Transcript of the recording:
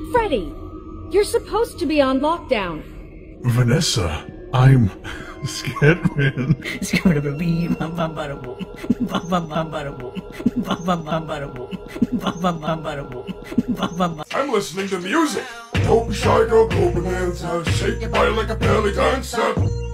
Freddy, you're supposed to be on lockdown. Vanessa, I'm scared, man. I'm listening to music. Don't be shy, girl, go bonanza. Shake your body like a belly dancer.